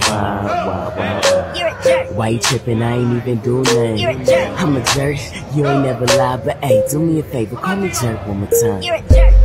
Why you trippin'? I ain't even do nothing. I'm a jerk, you ain't never lie, but hey, do me a favor, call me jerk one more time.